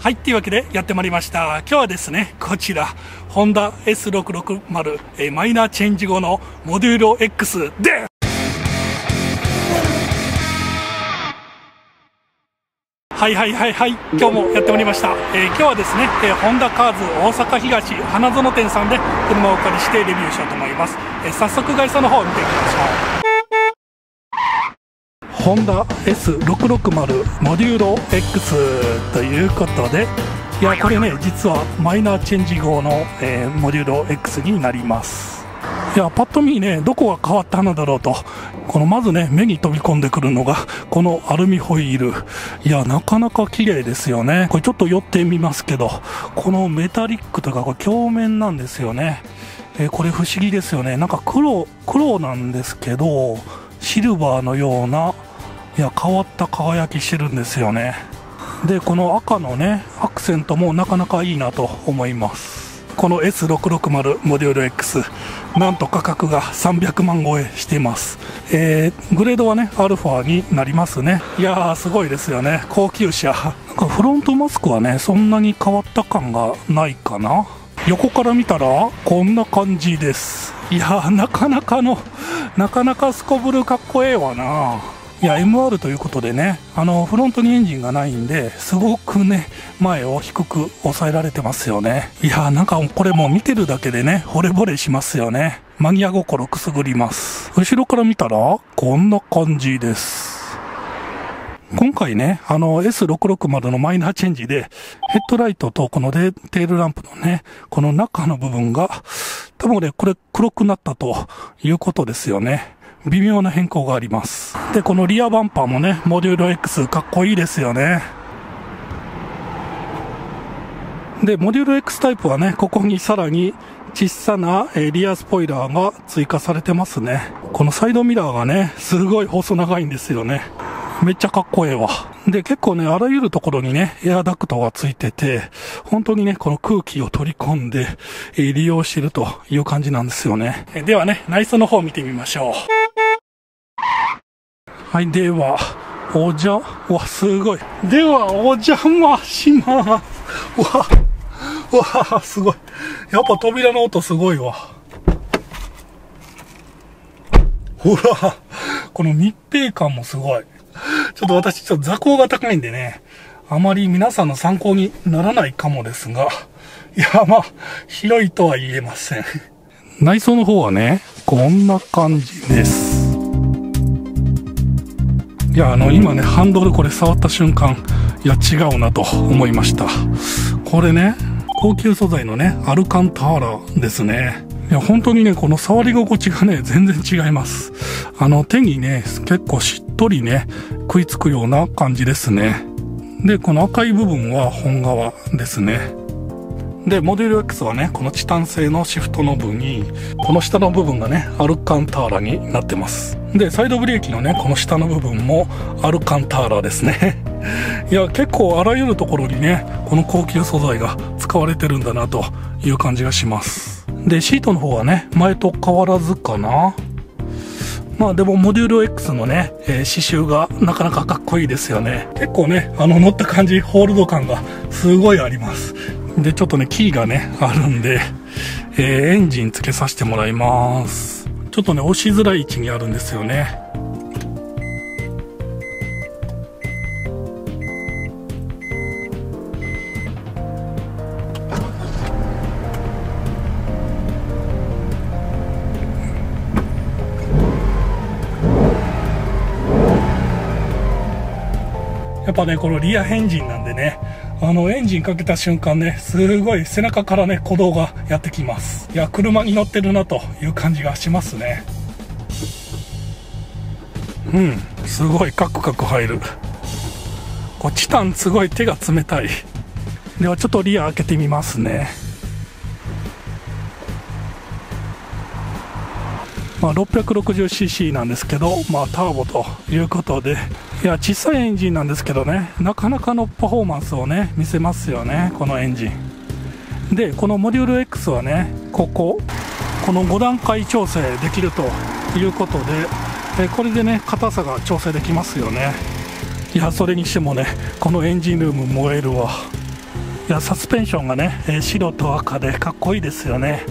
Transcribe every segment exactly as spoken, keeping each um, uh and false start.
はい、というわけでやってまいりました。今日はですね、こちら、ホンダ エスろくろくまる、えー、マイナーチェンジ後のモデューロ X で、はいはいはいはい、今日もやってまいりました。えー、今日はですね、えー、ホンダカーズ大阪東花園店さんで車をお借りしてレビューしようと思います。えー、早速外装の方を見ていきましょう。ホンダ エスろくろくまる モデューロ X ということで、いやこれね実はマイナーチェンジ後の、えー、モデューロ X になります。いやパッと見ねどこが変わったのだろうと、このまずね目に飛び込んでくるのがこのアルミホイール。いやなかなか綺麗ですよね。これちょっと寄ってみますけど、このメタリックとかこれ鏡面なんですよね。えー、これ不思議ですよね。なんか黒黒なんですけどシルバーのような、いや変わった輝きしてるんですよね。でこの赤のねアクセントもなかなかいいなと思います。この エスろくろくまる モデュール X、 なんと価格がさんびゃくまん超えしています。えー、グレードはねアルファになりますね。いやーすごいですよね、高級車。なんかフロントマスクはねそんなに変わった感がないかな。横から見たらこんな感じです。いやーなかなかのなかなかすこぶるかっこええわな。いや エムアール ということでね、あのフロントにエンジンがないんですごくね前を低く抑えられてますよね。いやなんかこれもう見てるだけでね惚れ惚れしますよね。マニア心くすぐります。後ろから見たらこんな感じです。今回ねあの エスろくろくまる のマイナーチェンジでヘッドライトとこのテールランプのねこの中の部分が多分ねこれ黒くなったということですよね。微妙な変更があります。でこのリアバンパーもねモデューロ X かっこいいですよね。でモデューロ X タイプはねここにさらに小さな、えー、リアスポイラーが追加されてますね。このサイドミラーがねすごい細長いんですよね。めっちゃかっこええわ。で結構ねあらゆるところにねエアダクトがついてて、本当にねこの空気を取り込んで、えー、利用しているという感じなんですよね。えー、ではね内装の方を見てみましょう。はい、では、おじゃ、わ、すごい。では、お邪魔します。わ、わ、すごい。やっぱ扉の音すごいわ。ほら、この密閉感もすごい。ちょっと私、ちょっと座高が高いんでね、あまり皆さんの参考にならないかもですが、いや、まあ、広いとは言えません。内装の方はね、こんな感じです。いやあの今ねハンドルこれ触った瞬間、いや違うなと思いました。これね高級素材のねアルカンターラですね。いや本当にねこの触り心地がね全然違います。あの手にね結構しっとりね食いつくような感じですね。でこの赤い部分は本革ですね。でモデル X はねこのチタン製のシフトノブにこの下の部分がねアルカンターラになってます。でサイドブレーキのねこの下の部分もアルカンターラですね。いや結構あらゆるところにねこの高級素材が使われてるんだなという感じがします。でシートの方はね前と変わらずかな。まあでもモデュール X のね、えー、刺繍がなかなかかっこいいですよね。結構ねあの乗った感じホールド感がすごいあります。でちょっとねキーがねあるんで、えー、エンジンつけさせてもらいます。ちょっとね押しづらい位置にあるんですよね。やっぱねこのリアエンジンなんでね、あのエンジンかけた瞬間ねすごい背中からね鼓動がやってきます。いや車に乗ってるなという感じがしますね。うんすごいカクカク入る。こうチタンすごい手が冷たい。ではちょっとリア開けてみますね。まあ、ろっぴゃくろくじゅうシーシー なんですけど、まあ、ターボということで、いや小さいエンジンなんですけどねなかなかのパフォーマンスをね見せますよねこのエンジンで。このモデュール X はねこここのご段階調整できるということで、えこれでね硬さが調整できますよね。いやそれにしてもねこのエンジンルーム燃えるわ。 いやサスペンションがね、えー、白と赤でかっこいいですよね。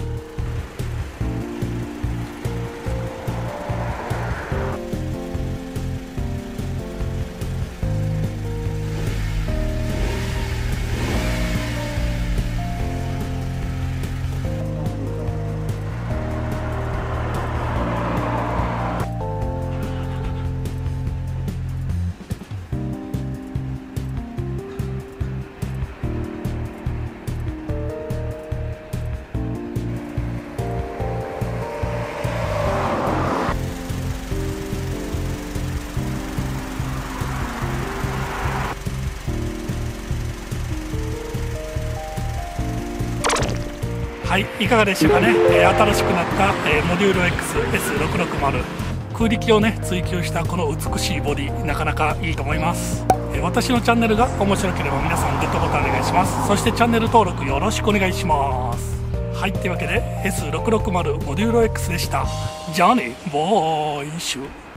はい、いかがでしたかね、えー、新しくなった、えー、モデュール エックスエスろくろくまる 空力をね追求したこの美しいボディ、なかなかいいと思います。えー、私のチャンネルが面白ければ皆さんグッドボタンお願いします。そしてチャンネル登録よろしくお願いします。はい、というわけで エスろくろくまる モデュール エックス でした。じゃあね、ボーイシュ。